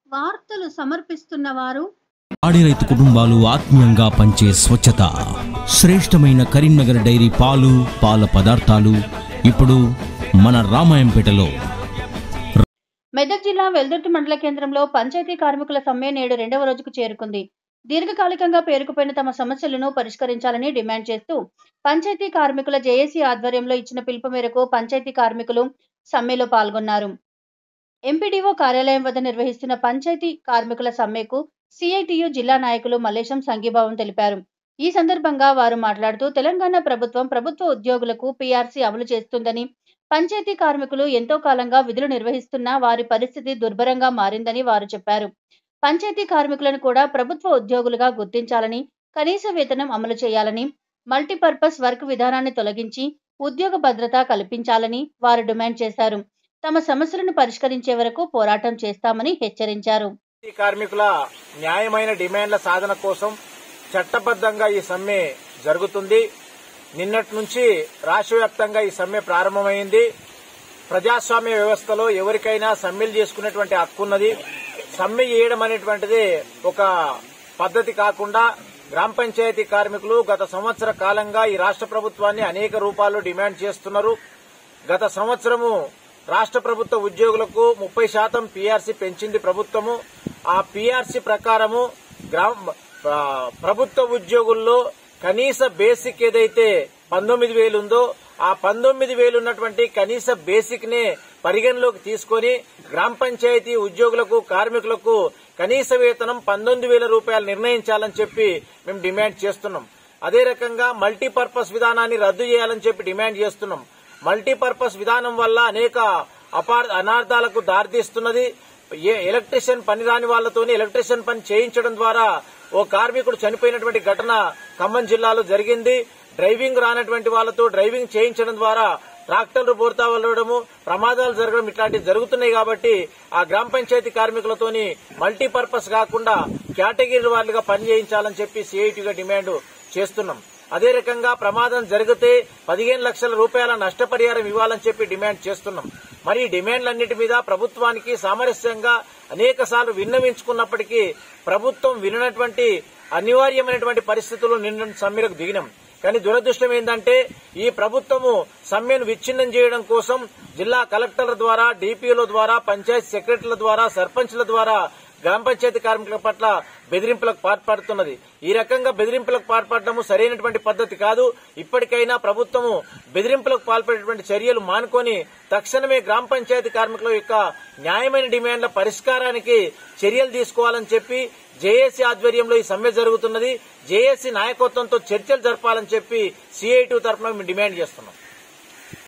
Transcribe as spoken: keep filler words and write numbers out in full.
వార్తలు సమర్పిస్తున్న వారు ఆడి రైతు కుటుంబాలు ఆత్మీయంగా పంచే స్వచ్ఛత శ్రేష్టమైన కరీంనగర్ డైరీ పాలు పాల పదార్థాలు ఇప్పుడు మన రామాయంపేటలో. మెదక్ జిల్లా వెల్దుర్తి మండల కేంద్రంలో పంచాయతీ కార్మికుల సమ్మె నేడు రెండవ రోజుకు చేరుకుంది. దీర్ఘకాలికంగా పేరుకుపోయిన తమ సమస్యలను పరిష్కరించాలని డిమాండ్ చేస్తూ పంచాయతీ కార్మికుల జేఏసీ ఆధ్వర్యంలో ఇచ్చిన పిలుపు మేరకు పంచాయతీ కార్మికులు సమ్మెలో పాల్గొన్నారు. ఎంపీడీఓ కార్యాలయం వద్ద నిర్వహిస్తున్న పంచాయతీ కార్మికుల సమ్మెకు సిఐటియు జిల్లా నాయకులు మల్లేశం సంఘీభావం తెలిపారు. ఈ సందర్భంగా వారు మాట్లాడుతూ తెలంగాణ ప్రభుత్వం ప్రభుత్వ ఉద్యోగులకు పీఆర్సీ అమలు చేస్తుందని, పంచాయతీ కార్మికులు ఎంతో కాలంగా విధులు నిర్వహిస్తున్నా వారి పరిస్థితి దుర్భరంగా మారిందని వారు చెప్పారు. పంచాయతీ కార్మికులను కూడా ప్రభుత్వ ఉద్యోగులుగా గుర్తించాలని, కనీస వేతనం అమలు చేయాలని, మల్టీపర్పస్ వర్క్ విధానాన్ని తొలగించి ఉద్యోగ భద్రత కల్పించాలని వారు డిమాండ్ చేశారు. తమ సమస్యలను పరిష్కరించే వరకు పోరాటం చేస్తామని హెచ్చరించారు. కార్మికుల న్యాయమైన డిమాండ్ల సాధన కోసం చట్టబద్దంగా ఈ సమ్మె జరుగుతుంది. నిన్నటి నుంచి రాష్ట్ర వ్యాప్తంగా ఈ సమ్మె ప్రారంభమైంది. ప్రజాస్వామ్య వ్యవస్థలో ఎవరికైనా సమ్మెలు చేసుకునేటువంటి హక్కు ఉన్నది. సమ్మె చేయడం అనేటువంటిది ఒక పద్ధతి కాకుండా గ్రామ పంచాయతీ కార్మికులు గత సంవత్సర కాలంగా ఈ రాష్ట్ర ప్రభుత్వాన్ని అనేక రూపాల్లో డిమాండ్ చేస్తున్నారు. గత సంవత్సరము రాష్ట్ర ప్రభుత్వ ఉద్యోగులకు ముప్పై శాతం పీఆర్సీ పెంచింది ప్రభుత్వము. ఆ పీఆర్సీ ప్రకారము గ్రామ ప్రభుత్వ ఉద్యోగుల్లో కనీస బేసిక్ ఏదైతే పంతొమ్మిది వేలు ఉందో ఆ పంతొమ్మిది వేలు ఉన్నటువంటి కనీస బేసిక్ నే పరిగణలోకి తీసుకుని గ్రామ పంచాయతీ ఉద్యోగులకు కార్మికులకు కనీస వేతనం పంతొమ్మిది వేల రూపాయలు నిర్ణయించాలని చెప్పి మేము డిమాండ్ చేస్తున్నాం. అదే రకంగా మల్టీపర్పస్ విధానాన్ని రద్దు చేయాలని చెప్పి డిమాండ్ చేస్తున్నాం. మల్టీపర్పస్ విధానం వల్ల అనేక అనార్థాలకు దారితీస్తున్నది. ఎలక్ట్రీషియన్ పని రాని వాళ్లతోనే ఎలక్ట్రీషియన్ పని చేయించడం ద్వారా ఓ కార్మికుడు చనిపోయినటువంటి ఘటన ఖమ్మం జిల్లాలో జరిగింది. డ్రైవింగ్ రానటువంటి వాళ్లతో డ్రైవింగ్ చేయించడం ద్వారా ట్రాక్టర్లు బోర్తా వెళ్లడము, ప్రమాదాలు జరగడం ఇట్లాంటివి జరుగుతున్నాయి. కాబట్టి ఆ గ్రామ పంచాయతీ కార్మికులతోని మల్టీపర్పస్ కాకుండా కేటగిరీ వారీగా పని చేయించాలని చెప్పి సిఐటిగా డిమాండ్ చేస్తున్నాం. అదే రకంగా ప్రమాదం జరిగితే పదిహేను లక్షల రూపాయల నష్టపరిహారం ఇవ్వాలని చెప్పి డిమాండ్ చేస్తున్నాం. మరి ఈ డిమాండ్లన్నిటి మీద ప్రభుత్వానికి సామరస్యంగా అనేక సార్లు విన్నవించుకున్నప్పటికీ ప్రభుత్వం విననటువంటి అనివార్యమైనటువంటి పరిస్థితుల్లో నిన్న సమ్మెకు దిగినాం. కానీ దురదృష్టం ఏంటంటే ఈ ప్రభుత్వము సమ్మెను విచ్ఛిన్నం చేయడం కోసం జిల్లా కలెక్టర్ల ద్వారా, డిపిఓల ద్వారా, పంచాయతీ సెక్రటరీల ద్వారా, సర్పంచ్ల ద్వారా గ్రామ పంచాయతీ కార్మికుల పట్ల బెదిరింపులకు పాల్పడుతున్నది. ఈ రకంగా బెదిరింపులకు పాల్పడటము సరైనటువంటి పద్ధతి కాదు. ఇప్పటికైనా ప్రభుత్వము బెదిరింపులకు పాల్పడేటువంటి చర్యలు మానుకొని తక్షణమే గ్రామ పంచాయతీ కార్మికుల యొక్క న్యాయమైన డిమాండ్ల పరిష్కారానికి చర్యలు తీసుకోవాలని చెప్పి జేఏసీ ఆధ్వర్యంలో ఈ సమ్మె జరుగుతున్నది. జేఏసీ నాయకత్వంతో చర్చలు జరపాలని చెప్పి సిఐటి తరఫున మేము డిమాండ్ చేస్తున్నాం.